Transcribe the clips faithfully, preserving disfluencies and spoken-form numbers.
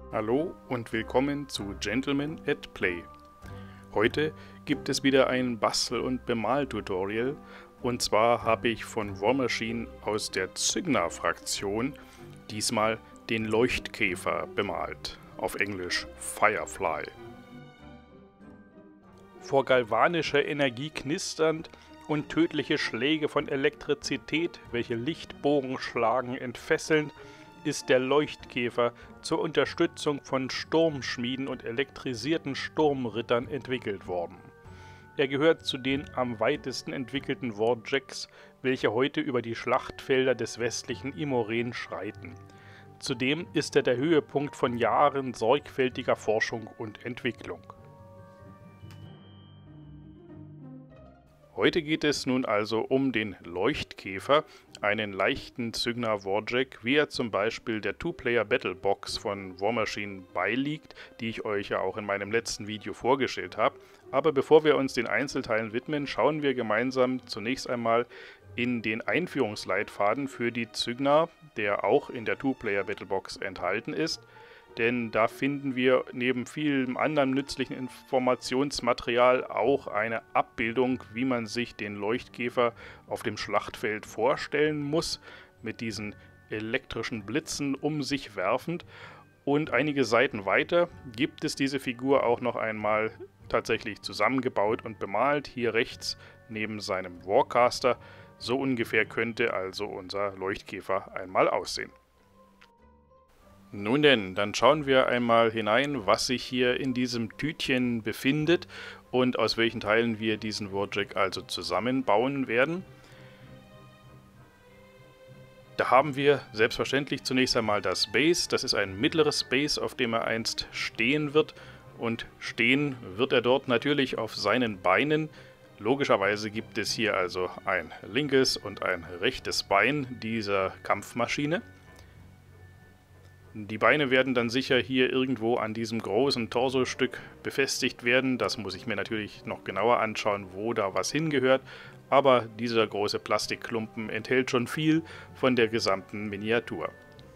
Hallo und willkommen zu Gentlemen at Play. Heute gibt es wieder ein Bastel- und Bemal-Tutorial, und zwar habe ich von War Machine aus der Cygna-Fraktion diesmal den Leuchtkäfer bemalt, auf Englisch Firefly. Vor galvanischer Energie knisternd und tödliche Schläge von Elektrizität, welche Lichtbogen schlagen, entfesselnd, ist der Leuchtkäfer zur Unterstützung von Sturmschmieden und elektrisierten Sturmrittern entwickelt worden. Er gehört zu den am weitesten entwickelten Warjacks, welche heute über die Schlachtfelder des westlichen Imoren schreiten. Zudem ist er der Höhepunkt von Jahren sorgfältiger Forschung und Entwicklung. Heute geht es nun also um den Leuchtkäfer, einen leichten Cygna Warjack, wie er zum Beispiel der Two-Player Battle Box von War Machine beiliegt, die ich euch ja auch in meinem letzten Video vorgestellt habe. Aber bevor wir uns den Einzelteilen widmen, schauen wir gemeinsam zunächst einmal in den Einführungsleitfaden für die Cygna, der auch in der Two-Player Battle Box enthalten ist. Denn da finden wir neben vielem anderen nützlichen Informationsmaterial auch eine Abbildung, wie man sich den Leuchtkäfer auf dem Schlachtfeld vorstellen muss, mit diesen elektrischen Blitzen um sich werfend. Und einige Seiten weiter gibt es diese Figur auch noch einmal tatsächlich zusammengebaut und bemalt, hier rechts neben seinem Warcaster. So ungefähr könnte also unser Leuchtkäfer einmal aussehen. Nun denn, dann schauen wir einmal hinein, was sich hier in diesem Tütchen befindet und aus welchen Teilen wir diesen Warjack also zusammenbauen werden. Da haben wir selbstverständlich zunächst einmal das Base. Das ist ein mittleres Base, auf dem er einst stehen wird. Und stehen wird er dort natürlich auf seinen Beinen. Logischerweise gibt es hier also ein linkes und ein rechtes Bein dieser Kampfmaschine. Die Beine werden dann sicher hier irgendwo an diesem großen Torsostück befestigt werden. Das muss ich mir natürlich noch genauer anschauen, wo da was hingehört. Aber dieser große Plastikklumpen enthält schon viel von der gesamten Miniatur.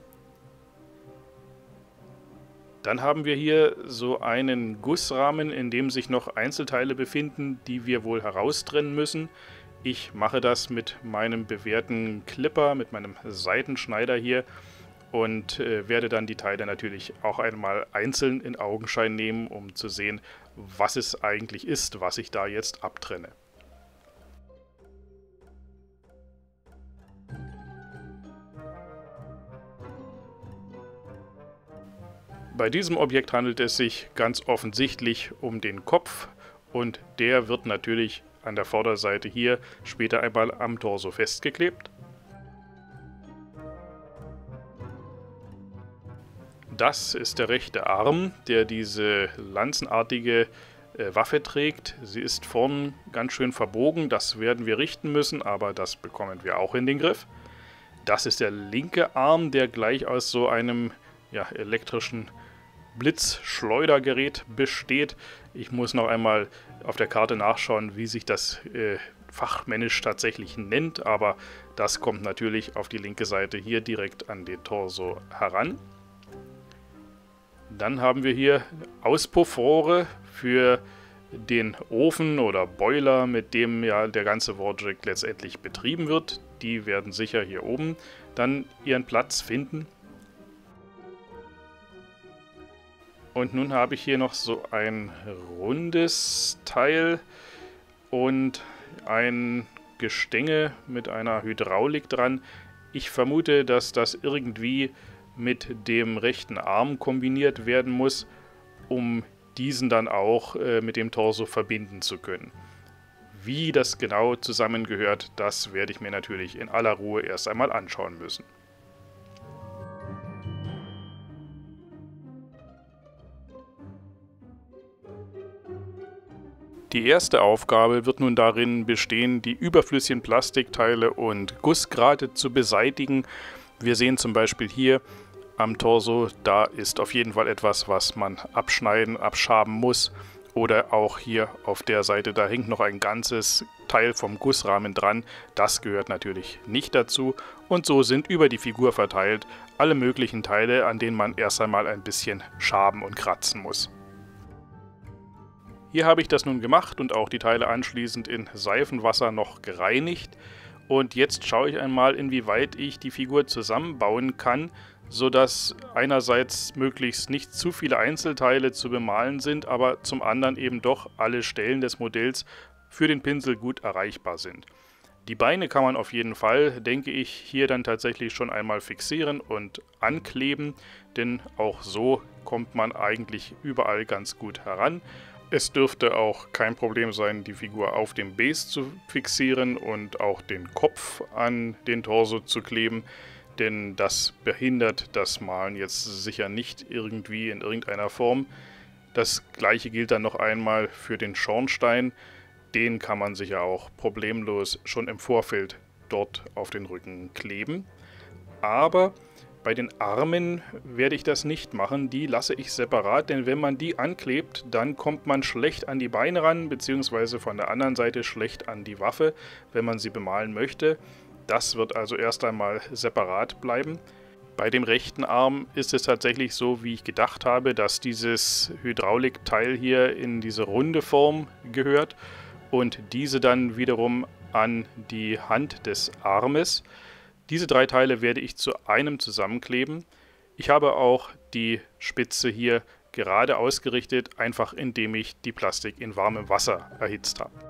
Dann haben wir hier so einen Gussrahmen, in dem sich noch Einzelteile befinden, die wir wohl heraustrennen müssen. Ich mache das mit meinem bewährten Clipper, mit meinem Seitenschneider hier. Und äh, werde dann die Teile natürlich auch einmal einzeln in Augenschein nehmen, um zu sehen, was es eigentlich ist, was ich da jetzt abtrenne. Bei diesem Objekt handelt es sich ganz offensichtlich um den Kopf, und der wird natürlich an der Vorderseite hier später einmal am Torso festgeklebt. Das ist der rechte Arm, der diese lanzenartige äh, Waffe trägt. Sie ist vorn ganz schön verbogen, das werden wir richten müssen, aber das bekommen wir auch in den Griff. Das ist der linke Arm, der gleich aus so einem ja, elektrischen Blitzschleudergerät besteht. Ich muss noch einmal auf der Karte nachschauen, wie sich das äh, fachmännisch tatsächlich nennt, aber das kommt natürlich auf die linke Seite hier direkt an den Torso heran. Dann haben wir hier Auspuffrohre für den Ofen oder Boiler, mit dem ja der ganze Warjack letztendlich betrieben wird. Die werden sicher hier oben dann ihren Platz finden. Und nun habe ich hier noch so ein rundes Teil und ein Gestänge mit einer Hydraulik dran. Ich vermute, dass das irgendwie mit dem rechten Arm kombiniert werden muss, um diesen dann auch äh, mit dem Torso verbinden zu können. Wie das genau zusammengehört, das werde ich mir natürlich in aller Ruhe erst einmal anschauen müssen. Die erste Aufgabe wird nun darin bestehen, die überflüssigen Plastikteile und Gussgrate zu beseitigen. Wir sehen zum Beispiel hier am Torso, da ist auf jeden Fall etwas, was man abschneiden, abschaben muss. Oder auch hier auf der Seite, da hängt noch ein ganzes Teil vom Gussrahmen dran. Das gehört natürlich nicht dazu. Und so sind über die Figur verteilt alle möglichen Teile, an denen man erst einmal ein bisschen schaben und kratzen muss. Hier habe ich das nun gemacht und auch die Teile anschließend in Seifenwasser noch gereinigt. Und jetzt schaue ich einmal, inwieweit ich die Figur zusammenbauen kann, sodass einerseits möglichst nicht zu viele Einzelteile zu bemalen sind, aber zum anderen eben doch alle Stellen des Modells für den Pinsel gut erreichbar sind. Die Beine kann man auf jeden Fall, denke ich, hier dann tatsächlich schon einmal fixieren und ankleben, denn auch so kommt man eigentlich überall ganz gut heran. Es dürfte auch kein Problem sein, die Figur auf dem Base zu fixieren und auch den Kopf an den Torso zu kleben, denn das behindert das Malen jetzt sicher nicht irgendwie in irgendeiner Form. Das gleiche gilt dann noch einmal für den Schornstein. Den kann man sicher auch problemlos schon im Vorfeld dort auf den Rücken kleben. Aber bei den Armen werde ich das nicht machen, die lasse ich separat, denn wenn man die anklebt, dann kommt man schlecht an die Beine ran, beziehungsweise von der anderen Seite schlecht an die Waffe, wenn man sie bemalen möchte. Das wird also erst einmal separat bleiben. Bei dem rechten Arm ist es tatsächlich so, wie ich gedacht habe, dass dieses Hydraulikteil hier in diese runde Form gehört und diese dann wiederum an die Hand des Armes. Diese drei Teile werde ich zu einem zusammenkleben. Ich habe auch die Spitze hier gerade ausgerichtet, einfach indem ich die Plastik in warmem Wasser erhitzt habe.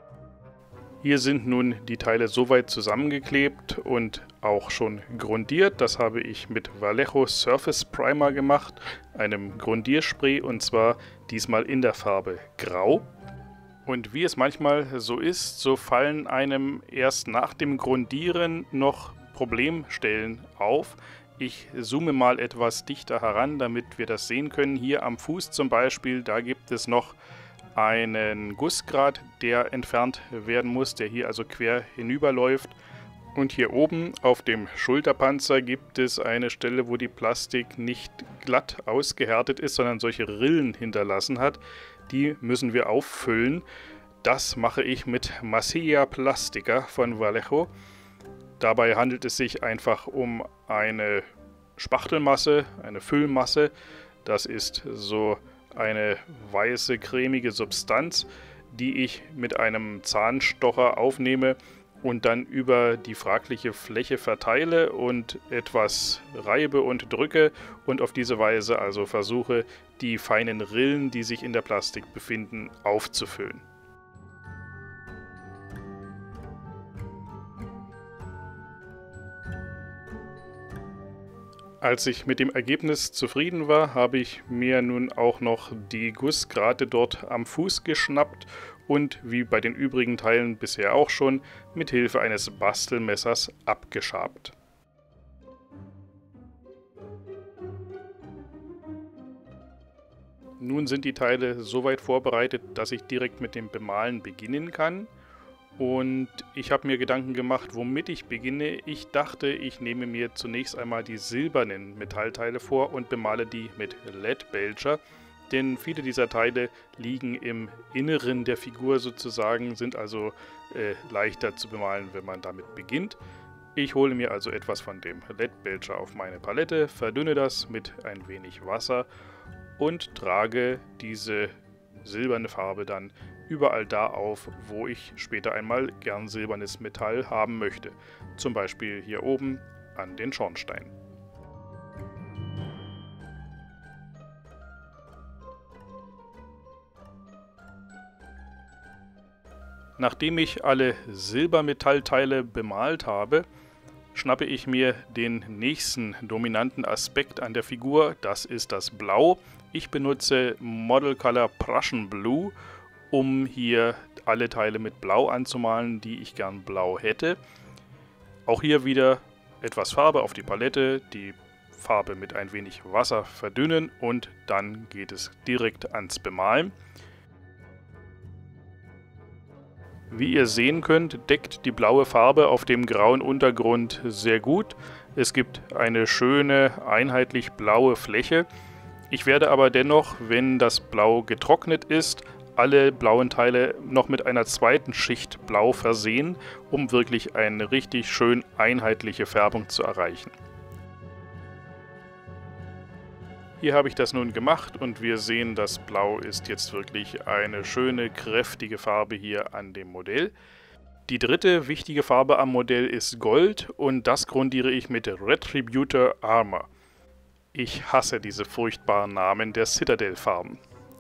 Hier sind nun die Teile soweit zusammengeklebt und auch schon grundiert. Das habe ich mit Vallejo Surface Primer gemacht, einem Grundierspray, und zwar diesmal in der Farbe Grau. Und wie es manchmal so ist, so fallen einem erst nach dem Grundieren noch Problemstellen auf. Ich zoome mal etwas dichter heran, damit wir das sehen können. Hier am Fuß zum Beispiel, da gibt es noch einen Gussgrat, der entfernt werden muss, der hier also quer hinüberläuft. Und hier oben auf dem Schulterpanzer gibt es eine Stelle, wo die Plastik nicht glatt ausgehärtet ist, sondern solche Rillen hinterlassen hat. Die müssen wir auffüllen. Das mache ich mit Masilla Plastica von Vallejo. Dabei handelt es sich einfach um eine Spachtelmasse, eine Füllmasse. Das ist so eine weiße, cremige Substanz, die ich mit einem Zahnstocher aufnehme und dann über die fragliche Fläche verteile und etwas reibe und drücke und auf diese Weise also versuche, die feinen Rillen, die sich in der Plastik befinden, aufzufüllen. Als ich mit dem Ergebnis zufrieden war, habe ich mir nun auch noch die Gussgrate dort am Fuß geschnappt und wie bei den übrigen Teilen bisher auch schon mit Hilfe eines Bastelmessers abgeschabt. Nun sind die Teile soweit vorbereitet, dass ich direkt mit dem Bemalen beginnen kann. Und ich habe mir Gedanken gemacht, womit ich beginne. Ich dachte, ich nehme mir zunächst einmal die silbernen Metallteile vor und bemale die mit Leadbelcher. Denn viele dieser Teile liegen im Inneren der Figur sozusagen, sind also äh, leichter zu bemalen, wenn man damit beginnt. Ich hole mir also etwas von dem Leadbelcher auf meine Palette, verdünne das mit ein wenig Wasser und trage diese silberne Farbe dann überall da auf, wo ich später einmal gern silbernes Metall haben möchte. Zum Beispiel hier oben an den Schornstein. Nachdem ich alle Silbermetallteile bemalt habe, schnappe ich mir den nächsten dominanten Aspekt an der Figur, das ist das Blau. Ich benutze Model Color Prussian Blue, um hier alle Teile mit Blau anzumalen, die ich gern blau hätte. Auch hier wieder etwas Farbe auf die Palette, die Farbe mit ein wenig Wasser verdünnen und dann geht es direkt ans Bemalen. Wie ihr sehen könnt, deckt die blaue Farbe auf dem grauen Untergrund sehr gut. Es gibt eine schöne, einheitlich blaue Fläche. Ich werde aber dennoch, wenn das Blau getrocknet ist, alle blauen Teile noch mit einer zweiten Schicht Blau versehen, um wirklich eine richtig schön einheitliche Färbung zu erreichen. Hier habe ich das nun gemacht und wir sehen, das Blau ist jetzt wirklich eine schöne, kräftige Farbe hier an dem Modell. Die dritte wichtige Farbe am Modell ist Gold und das grundiere ich mit Retributor Armor. Ich hasse diese furchtbaren Namen der Citadel-Farben.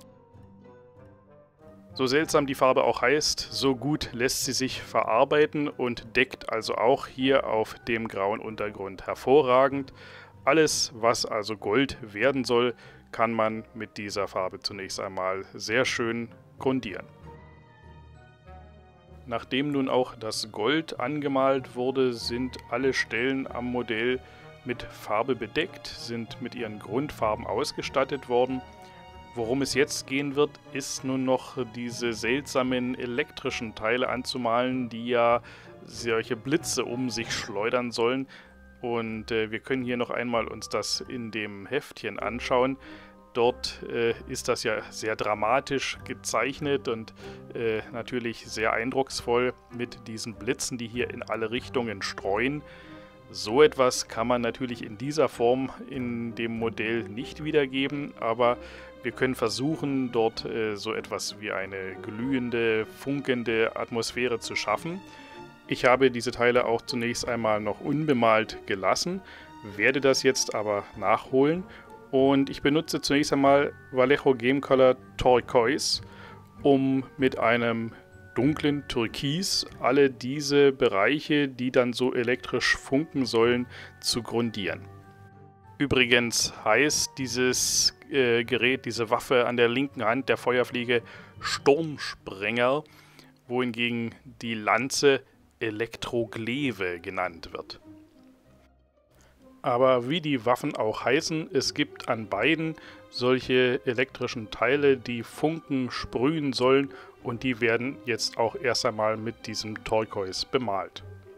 So seltsam die Farbe auch heißt, so gut lässt sie sich verarbeiten und deckt also auch hier auf dem grauen Untergrund hervorragend. Alles, was also Gold werden soll, kann man mit dieser Farbe zunächst einmal sehr schön grundieren. Nachdem nun auch das Gold angemalt wurde, sind alle Stellen am Modell mit Farbe bedeckt, sind mit ihren Grundfarben ausgestattet worden. Worum es jetzt gehen wird, ist nun noch diese seltsamen elektrischen Teile anzumalen, die ja solche Blitze um sich schleudern sollen. Und äh, wir können hier noch einmal uns das in dem Heftchen anschauen. Dort äh, ist das ja sehr dramatisch gezeichnet und äh, natürlich sehr eindrucksvoll mit diesen Blitzen, die hier in alle Richtungen streuen. So etwas kann man natürlich in dieser Form in dem Modell nicht wiedergeben, aber wir können versuchen, dort äh, so etwas wie eine glühende, funkende Atmosphäre zu schaffen. Ich habe diese Teile auch zunächst einmal noch unbemalt gelassen, werde das jetzt aber nachholen. Und ich benutze zunächst einmal Vallejo Game Color Turquoise, um mit einem dunklen Türkis alle diese Bereiche, die dann so elektrisch funken sollen, zu grundieren. Übrigens heißt dieses äh, Gerät, diese Waffe an der linken Hand der Feuerfliege Sturmsprenger, wohingegen die Lanze Elektroglaive genannt wird. Aber wie die Waffen auch heißen, es gibt an beiden solche elektrischen Teile, die Funken sprühen sollen und die werden jetzt auch erst einmal mit diesem Turquoise bemalt.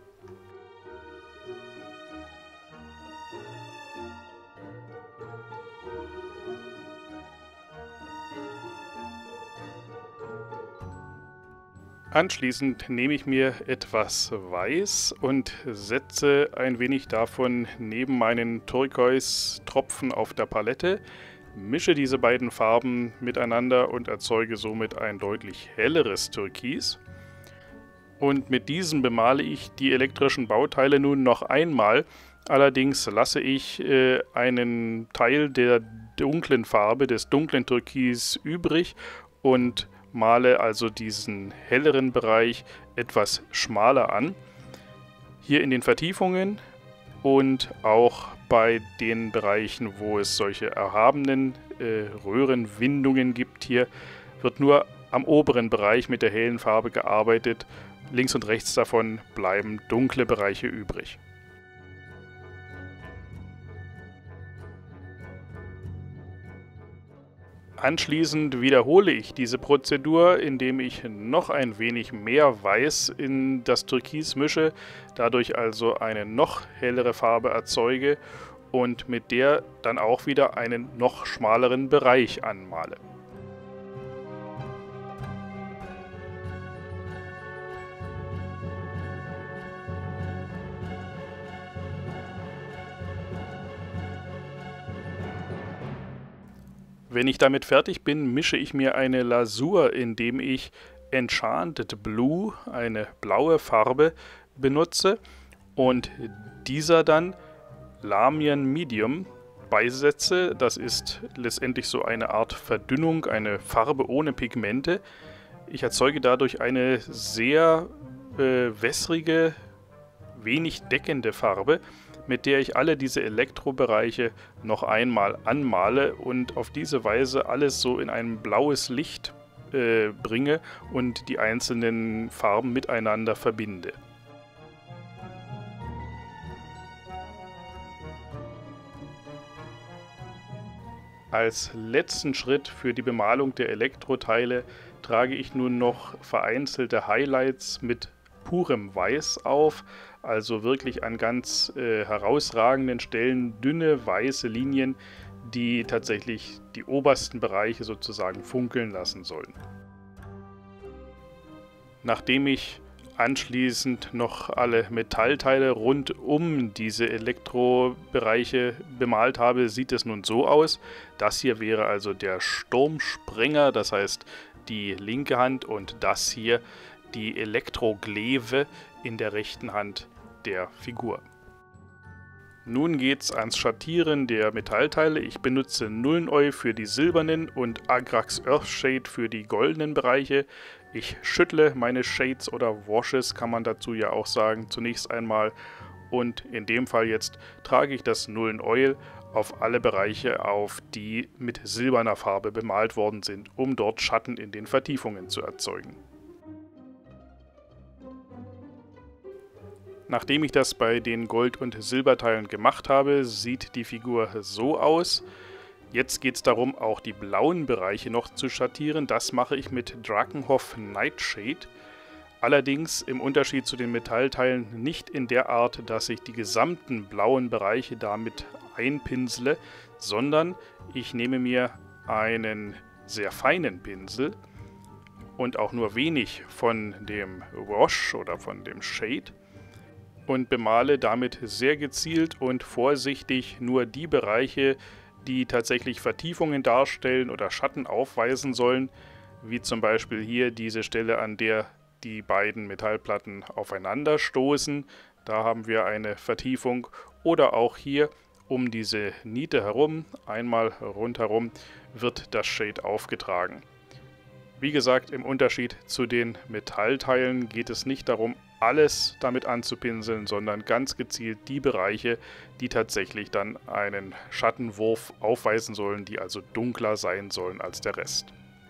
Anschließend nehme ich mir etwas Weiß und setze ein wenig davon neben meinen Turquoise-Tropfen auf der Palette, mische diese beiden Farben miteinander und erzeuge somit ein deutlich helleres Türkis. Und mit diesem bemale ich die elektrischen Bauteile nun noch einmal, allerdings lasse ich äh, einen Teil der dunklen Farbe, des dunklen Türkis übrig und male also diesen helleren Bereich etwas schmaler an. Hier in den Vertiefungen und auch bei den Bereichen, wo es solche erhabenen äh, Röhrenwindungen gibt, hier wird nur am oberen Bereich mit der hellen Farbe gearbeitet. Links und rechts davon bleiben dunkle Bereiche übrig. Anschließend wiederhole ich diese Prozedur, indem ich noch ein wenig mehr Weiß in das Türkis mische, dadurch also eine noch hellere Farbe erzeuge und mit der dann auch wieder einen noch schmaleren Bereich anmale. Wenn ich damit fertig bin, mische ich mir eine Lasur, indem ich Enchanted Blue, eine blaue Farbe, benutze und dieser dann Lahmian Medium beisetze. Das ist letztendlich so eine Art Verdünnung, eine Farbe ohne Pigmente. Ich erzeuge dadurch eine sehr äh, wässrige, wenig deckende Farbe, mit der ich alle diese Elektrobereiche noch einmal anmale und auf diese Weise alles so in ein blaues Licht äh, bringe und die einzelnen Farben miteinander verbinde. Als letzten Schritt für die Bemalung der Elektroteile trage ich nun noch vereinzelte Highlights mit purem Weiß auf, also wirklich an ganz äh, herausragenden Stellen dünne weiße Linien, die tatsächlich die obersten Bereiche sozusagen funkeln lassen sollen. Nachdem ich anschließend noch alle Metallteile rund um diese Elektrobereiche bemalt habe, sieht es nun so aus. Das hier wäre also der Sturmspringer, das heißt die linke Hand, und das hier die Elektroglewe in der rechten Hand der Figur. Nun geht es ans Schattieren der Metallteile. Ich benutze Nuln-Oil für die silbernen und Agrax Earthshade für die goldenen Bereiche. Ich schüttle meine Shades oder Washes, kann man dazu ja auch sagen, zunächst einmal. Und in dem Fall jetzt trage ich das Nuln-Oil auf alle Bereiche auf, die mit silberner Farbe bemalt worden sind, um dort Schatten in den Vertiefungen zu erzeugen. Nachdem ich das bei den Gold- und Silberteilen gemacht habe, sieht die Figur so aus. Jetzt geht es darum, auch die blauen Bereiche noch zu schattieren. Das mache ich mit Drakenhof Nightshade. Allerdings im Unterschied zu den Metallteilen nicht in der Art, dass ich die gesamten blauen Bereiche damit einpinsele, sondern ich nehme mir einen sehr feinen Pinsel und auch nur wenig von dem Wash oder von dem Shade und bemale damit sehr gezielt und vorsichtig nur die Bereiche, die tatsächlich Vertiefungen darstellen oder Schatten aufweisen sollen, wie zum Beispiel hier diese Stelle, an der die beiden Metallplatten aufeinander stoßen. Da haben wir eine Vertiefung, oder auch hier um diese Niete herum, einmal rundherum, wird das Shade aufgetragen. Wie gesagt, im Unterschied zu den Metallteilen geht es nicht darum, alles damit anzupinseln, sondern ganz gezielt die Bereiche, die tatsächlich dann einen Schattenwurf aufweisen sollen, die also dunkler sein sollen als der Rest.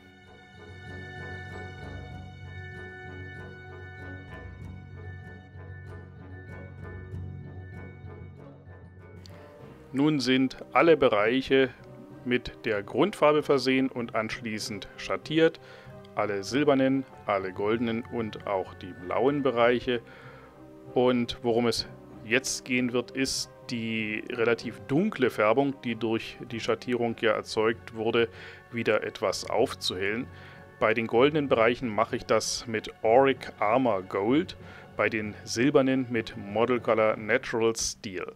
Nun sind alle Bereiche mit der Grundfarbe versehen und anschließend schattiert. Alle silbernen, alle goldenen und auch die blauen Bereiche. Und worum es jetzt gehen wird, ist die relativ dunkle Färbung, die durch die Schattierung ja erzeugt wurde, wieder etwas aufzuhellen. Bei den goldenen Bereichen mache ich das mit Auric Armor Gold, bei den silbernen mit Model Color Natural Steel.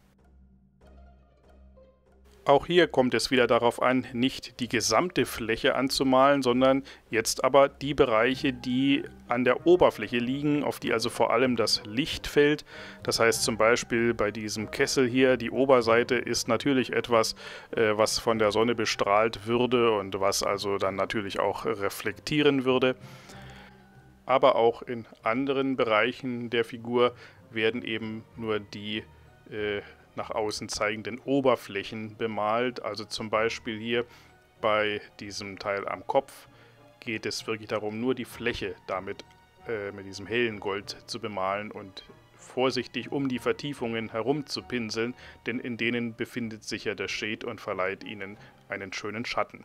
Auch hier kommt es wieder darauf an, nicht die gesamte Fläche anzumalen, sondern jetzt aber die Bereiche, die an der Oberfläche liegen, auf die also vor allem das Licht fällt. Das heißt zum Beispiel bei diesem Kessel hier, die Oberseite ist natürlich etwas, äh, was von der Sonne bestrahlt würde und was also dann natürlich auch reflektieren würde. Aber auch in anderen Bereichen der Figur werden eben nur die äh, nach außen zeigenden Oberflächen bemalt. Also zum Beispiel hier bei diesem Teil am Kopf geht es wirklich darum, nur die Fläche damit äh, mit diesem hellen Gold zu bemalen und vorsichtig um die Vertiefungen herum zu pinseln, denn in denen befindet sich ja der Shade und verleiht ihnen einen schönen Schatten.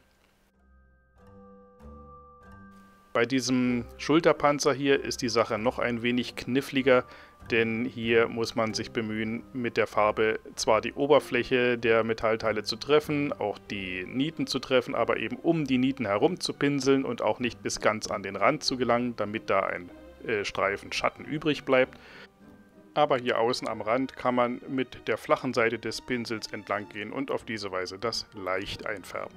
Bei diesem Schulterpanzer hier ist die Sache noch ein wenig kniffliger, denn hier muss man sich bemühen, mit der Farbe zwar die Oberfläche der Metallteile zu treffen, auch die Nieten zu treffen, aber eben um die Nieten herum zu pinseln und auch nicht bis ganz an den Rand zu gelangen, damit da ein äh, Streifen Schatten übrig bleibt. Aber hier außen am Rand kann man mit der flachen Seite des Pinsels entlang gehen und auf diese Weise das leicht einfärben.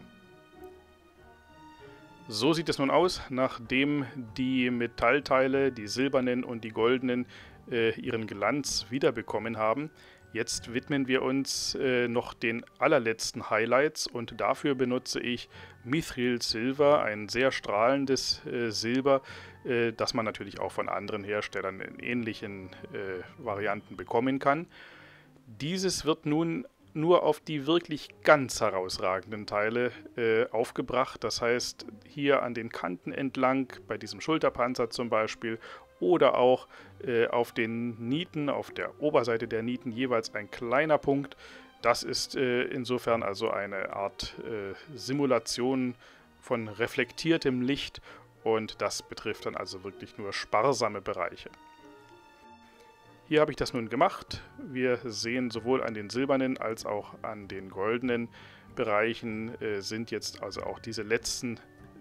So sieht es nun aus, nachdem die Metallteile, die silbernen und die goldenen, äh, ihren Glanz wiederbekommen haben. Jetzt widmen wir uns äh, noch den allerletzten Highlights und dafür benutze ich Mithril Silver, ein sehr strahlendes äh, Silber, äh, das man natürlich auch von anderen Herstellern in ähnlichen äh, Varianten bekommen kann. Dieses wird nun nur auf die wirklich ganz herausragenden Teile äh, aufgebracht. Das heißt, hier an den Kanten entlang, bei diesem Schulterpanzer zum Beispiel, oder auch äh, auf den Nieten, auf der Oberseite der Nieten jeweils ein kleiner Punkt. Das ist äh, insofern also eine Art äh, Simulation von reflektiertem Licht und das betrifft dann also wirklich nur sparsame Bereiche. Hier habe ich das nun gemacht. Wir sehen sowohl an den silbernen als auch an den goldenen Bereichen äh, sind jetzt also auch diese letzten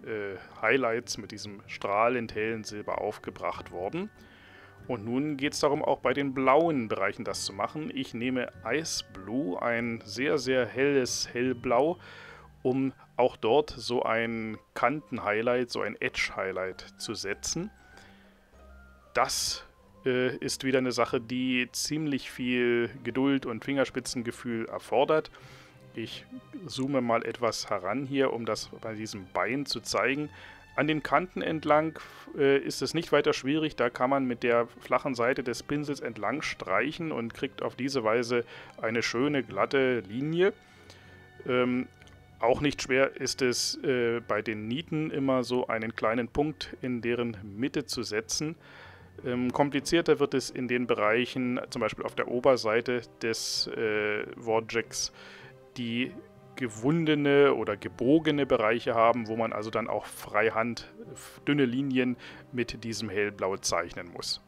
äh, Highlights mit diesem strahlend hellen Silber aufgebracht worden. Und nun geht es darum, auch bei den blauen Bereichen das zu machen. Ich nehme Ice Blue, ein sehr, sehr helles Hellblau, um auch dort so ein Kanten-Highlight, so ein Edge-Highlight zu setzen. Das äh, ist wieder eine Sache, die ziemlich viel Geduld und Fingerspitzengefühl erfordert. Ich zoome mal etwas heran hier, um das bei diesem Bein zu zeigen. An den Kanten entlang äh, ist es nicht weiter schwierig, da kann man mit der flachen Seite des Pinsels entlang streichen und kriegt auf diese Weise eine schöne glatte Linie. Ähm, auch nicht schwer ist es äh, bei den Nieten immer so einen kleinen Punkt in deren Mitte zu setzen. Ähm, komplizierter wird es in den Bereichen, zum Beispiel auf der Oberseite des äh, Vortex, die gewundene oder gebogene Bereiche haben, wo man also dann auch freihand dünne Linien mit diesem Hellblau zeichnen muss.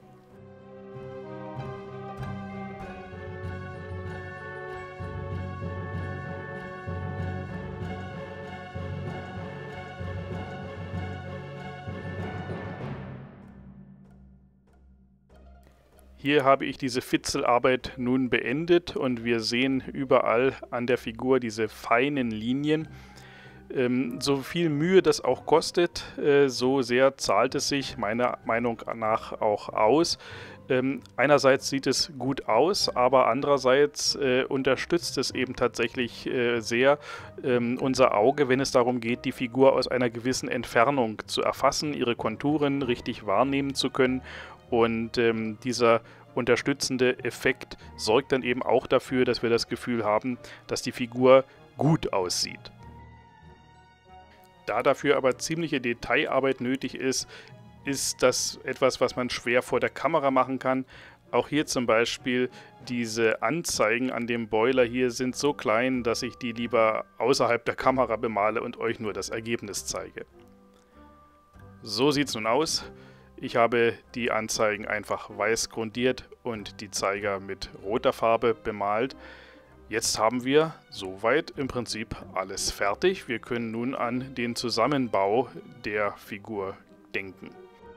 Hier habe ich diese Fitzelarbeit nun beendet und wir sehen überall an der Figur diese feinen Linien. Ähm, so viel Mühe das auch kostet, äh, so sehr zahlt es sich meiner Meinung nach auch aus. Ähm, einerseits sieht es gut aus, aber andererseits äh, unterstützt es eben tatsächlich äh, sehr ähm, unser Auge, wenn es darum geht, die Figur aus einer gewissen Entfernung zu erfassen, ihre Konturen richtig wahrnehmen zu können. Und ähm, dieser unterstützende Effekt sorgt dann eben auch dafür, dass wir das Gefühl haben, dass die Figur gut aussieht. Da dafür aber ziemliche Detailarbeit nötig ist, ist das etwas, was man schwer vor der Kamera machen kann. Auch hier zum Beispiel diese Anzeigen an dem Boiler hier sind so klein, dass ich die lieber außerhalb der Kamera bemale und euch nur das Ergebnis zeige. So sieht es nun aus. Ich habe die Anzeigen einfach weiß grundiert und die Zeiger mit roter Farbe bemalt. Jetzt haben wir soweit im Prinzip alles fertig. Wir können nun an den Zusammenbau der Figur denken.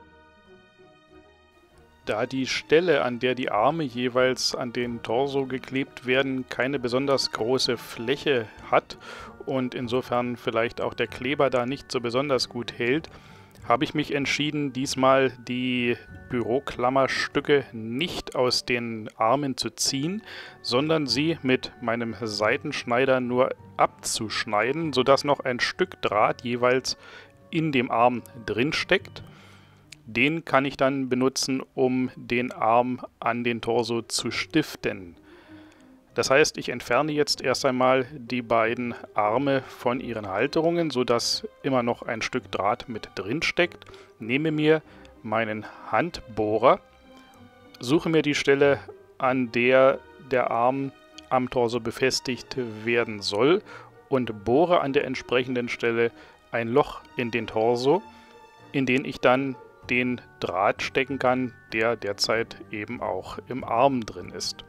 Da die Stelle, an der die Arme jeweils an den Torso geklebt werden, keine besonders große Fläche hat und insofern vielleicht auch der Kleber da nicht so besonders gut hält, habe ich mich entschieden, diesmal die Büroklammerstücke nicht aus den Armen zu ziehen, sondern sie mit meinem Seitenschneider nur abzuschneiden, sodass noch ein Stück Draht jeweils in dem Arm drin steckt. Den kann ich dann benutzen, um den Arm an den Torso zu stiften. Das heißt, ich entferne jetzt erst einmal die beiden Arme von ihren Halterungen, sodass immer noch ein Stück Draht mit drin steckt, nehme mir meinen Handbohrer, suche mir die Stelle, an der der Arm am Torso befestigt werden soll und bohre an der entsprechenden Stelle ein Loch in den Torso, in den ich dann den Draht stecken kann, der derzeit eben auch im Arm drin ist.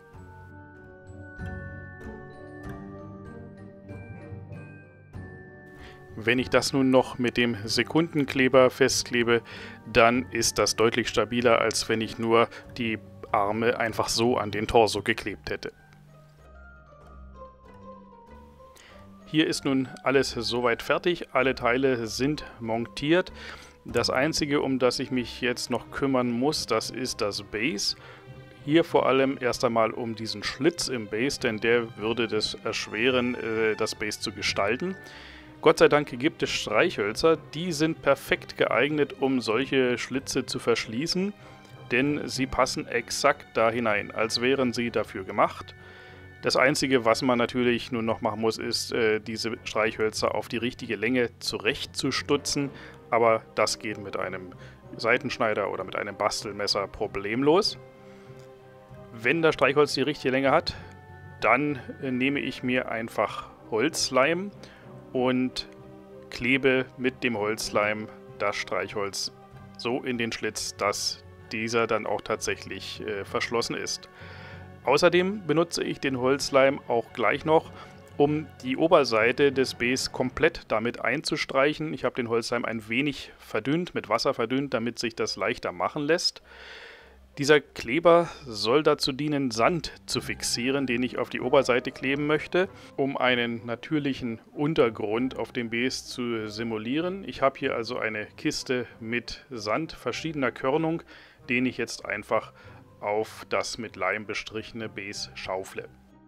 Wenn ich das nun noch mit dem Sekundenkleber festklebe, dann ist das deutlich stabiler, als wenn ich nur die Arme einfach so an den Torso geklebt hätte. Hier ist nun alles soweit fertig, alle Teile sind montiert. Das einzige, um das ich mich jetzt noch kümmern muss, das ist das Base. Hier vor allem erst einmal um diesen Schlitz im Base, denn der würde das erschweren, das Base zu gestalten. Gott sei Dank gibt es Streichhölzer, die sind perfekt geeignet, um solche Schlitze zu verschließen, denn sie passen exakt da hinein, als wären sie dafür gemacht. Das Einzige, was man natürlich nur noch machen muss, ist, äh, diese Streichhölzer auf die richtige Länge zurechtzustutzen, aber das geht mit einem Seitenschneider oder mit einem Bastelmesser problemlos. Wenn das Streichholz die richtige Länge hat, dann äh, nehme ich mir einfach Holzleim und klebe mit dem Holzleim das Streichholz so in den Schlitz, dass dieser dann auch tatsächlich äh, verschlossen ist. Außerdem benutze ich den Holzleim auch gleich noch, um die Oberseite des Bs komplett damit einzustreichen. Ich habe den Holzleim ein wenig verdünnt, mit Wasser verdünnt, damit sich das leichter machen lässt. Dieser Kleber soll dazu dienen, Sand zu fixieren, den ich auf die Oberseite kleben möchte, um einen natürlichen Untergrund auf dem Bs zu simulieren. Ich habe hier also eine Kiste mit Sand verschiedener Körnung, den ich jetzt einfach auf das mit Leim bestrichene Bs schaufle.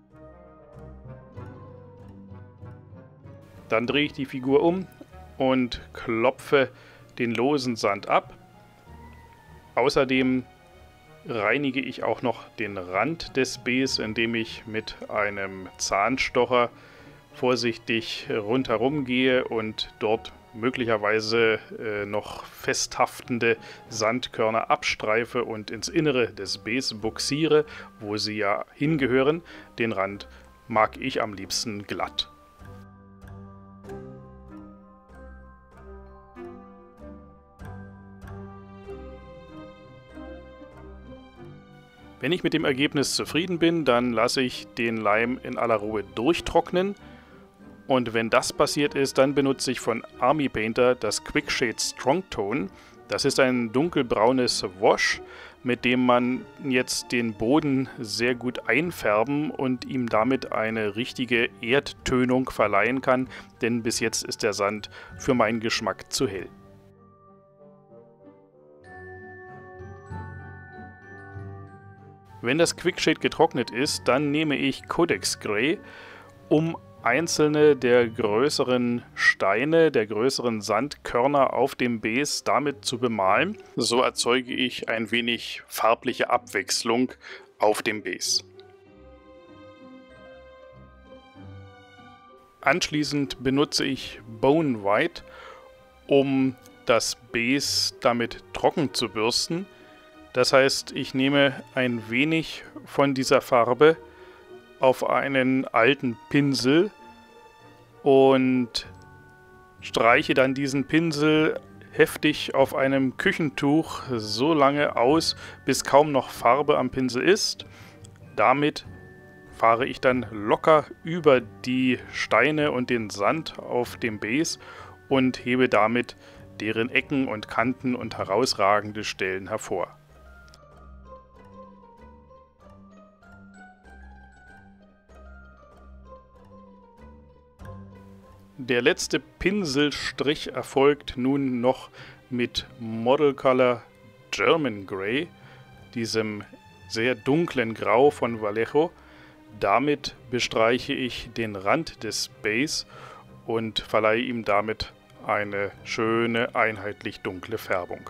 Dann drehe ich die Figur um und klopfe den losen Sand ab. Außerdem reinige ich auch noch den Rand des Bs, indem ich mit einem Zahnstocher vorsichtig rundherum gehe und dort möglicherweise äh, noch festhaftende Sandkörner abstreife und ins Innere des Bs buxiere, wo sie ja hingehören. Den Rand mag ich am liebsten glatt. Wenn ich mit dem Ergebnis zufrieden bin, dann lasse ich den Leim in aller Ruhe durchtrocknen. Und wenn das passiert ist, dann benutze ich von Army Painter das Quick Shade Strong Tone. Das ist ein dunkelbraunes Wash, mit dem man jetzt den Boden sehr gut einfärben und ihm damit eine richtige Erdtönung verleihen kann, denn bis jetzt ist der Sand für meinen Geschmack zu hell. Wenn das Quickshade getrocknet ist, dann nehme ich Codex Gray, um einzelne der größeren Steine, der größeren Sandkörner auf dem Bs damit zu bemalen. So erzeuge ich ein wenig farbliche Abwechslung auf dem Bs. Anschließend benutze ich Bone White, um das Bs damit trocken zu bürsten. Das heißt, ich nehme ein wenig von dieser Farbe auf einen alten Pinsel und streiche dann diesen Pinsel heftig auf einem Küchentuch so lange aus, bis kaum noch Farbe am Pinsel ist. Damit fahre ich dann locker über die Steine und den Sand auf dem Bs und hebe damit deren Ecken und Kanten und herausragende Stellen hervor. Der letzte Pinselstrich erfolgt nun noch mit Model Color German Grey, diesem sehr dunklen Grau von Vallejo. Damit bestreiche ich den Rand des Bs und verleihe ihm damit eine schöne, einheitlich dunkle Färbung.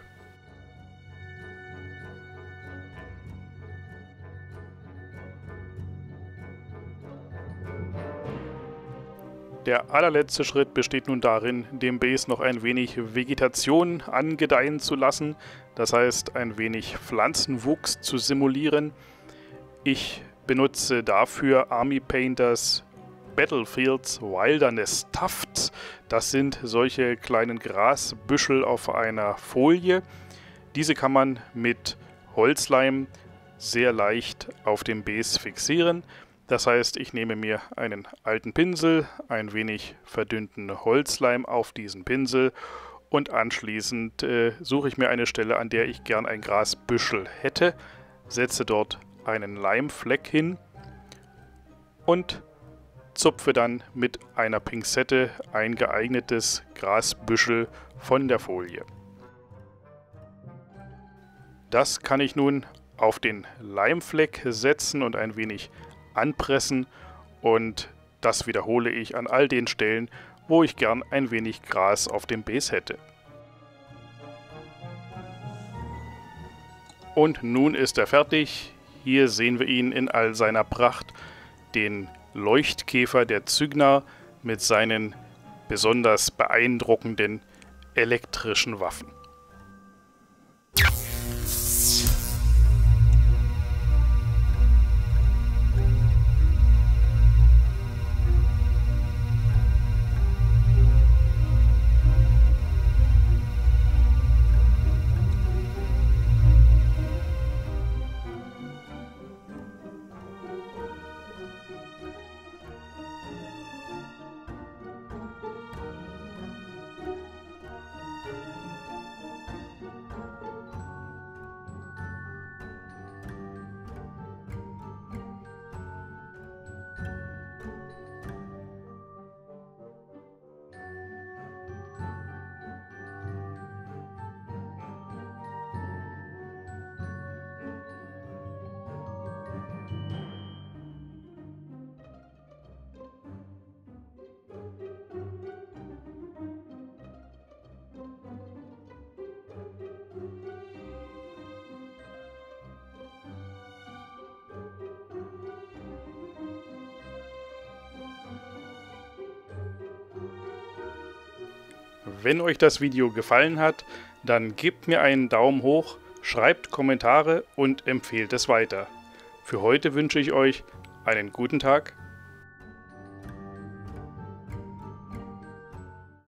Der allerletzte Schritt besteht nun darin, dem Bs noch ein wenig Vegetation angedeihen zu lassen, das heißt ein wenig Pflanzenwuchs zu simulieren. Ich benutze dafür Army Painters Battlefields Wilderness Tufts. Das sind solche kleinen Grasbüschel auf einer Folie. Diese kann man mit Holzleim sehr leicht auf dem Bs fixieren. Das heißt, ich nehme mir einen alten Pinsel, ein wenig verdünnten Holzleim auf diesen Pinsel und anschließend äh, suche ich mir eine Stelle, an der ich gern ein Grasbüschel hätte, setze dort einen Leimfleck hin und zupfe dann mit einer Pinzette ein geeignetes Grasbüschel von der Folie. Das kann ich nun auf den Leimfleck setzen und ein wenig anpressen und das wiederhole ich an all den Stellen, wo ich gern ein wenig Gras auf dem Bs hätte. Und nun ist er fertig. Hier sehen wir ihn in all seiner Pracht, den Leuchtkäfer der Cygnar mit seinen besonders beeindruckenden elektrischen Waffen. Wenn euch das Video gefallen hat, dann gebt mir einen Daumen hoch, schreibt Kommentare und empfehlt es weiter. Für heute wünsche ich euch einen guten Tag